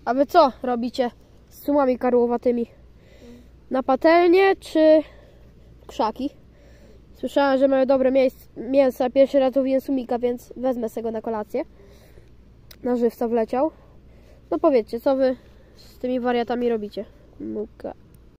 A wy co robicie z sumami karłowatymi? Na patelnię czy krzaki? Słyszałem, że mają dobre mięsa. Pierwszy raz łowiłem sumika, więc wezmę sobie go na kolację. Na żywca wleciał. No powiedzcie, co wy z tymi wariatami robicie? Muka.